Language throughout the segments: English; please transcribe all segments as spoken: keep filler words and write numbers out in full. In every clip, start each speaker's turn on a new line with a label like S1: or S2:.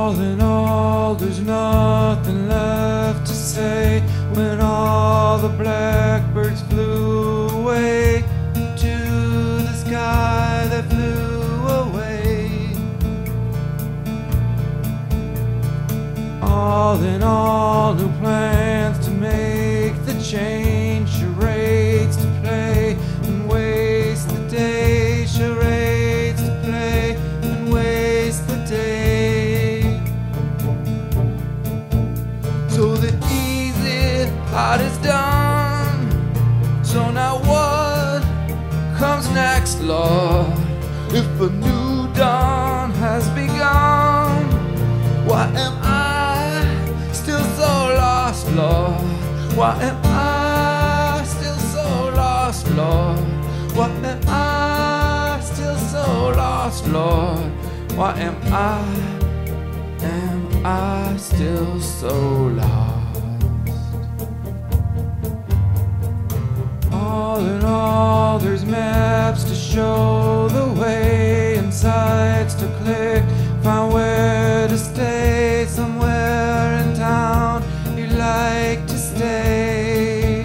S1: All in all, there's nothing left to say when all the blackbirds flew away to the sky that flew away. All in all, new plans to make the change, charades to play and waste the day, charades to play and waste the day. So the easy part is done, so now what comes next, Lord? If a new dawn has begun, why am I still so lost, Lord? Why am I still so lost, Lord? Why am I still so lost, Lord? Why am I, am I still so lost? All in all, there's maps to show the way and sites to click, find where to stay, somewhere in town you like to stay.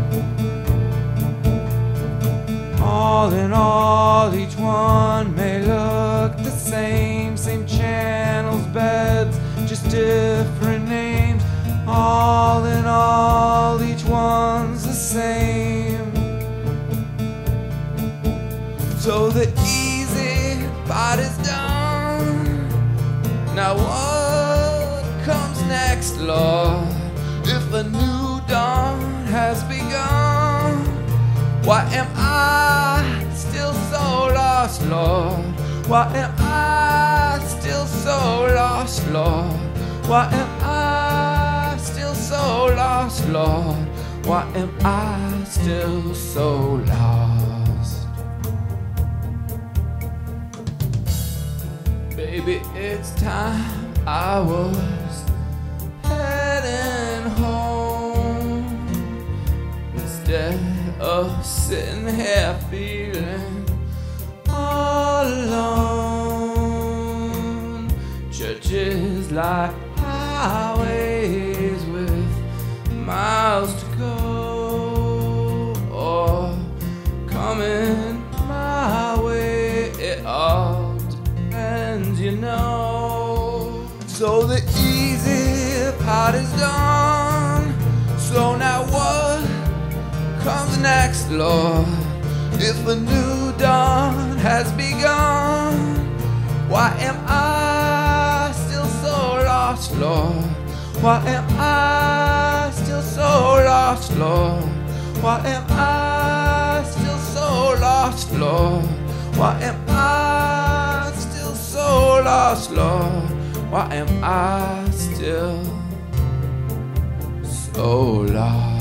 S1: All in all, each one may look the same, same channels, beds, just different names. All in all, each one's the same. So the easy part is done, now what comes next, Lord? If a new dawn has begun, why am I still so lost, Lord? Why am I still so lost, Lord? Why am I still so lost, Lord? Why am I still so lost? Baby, it's time I was heading home, instead of sitting here feeling all alone. Churches like highways with miles to go, or coming my way, it all depends, you know. So the easy part is done, so now what comes next, Lord? If a new dawn has begun, why am I still so lost, Lord? Why am I still so lost, Lord? Why am I still so lost, Lord? Why am I still so lost, Lord? Why am I still so lost?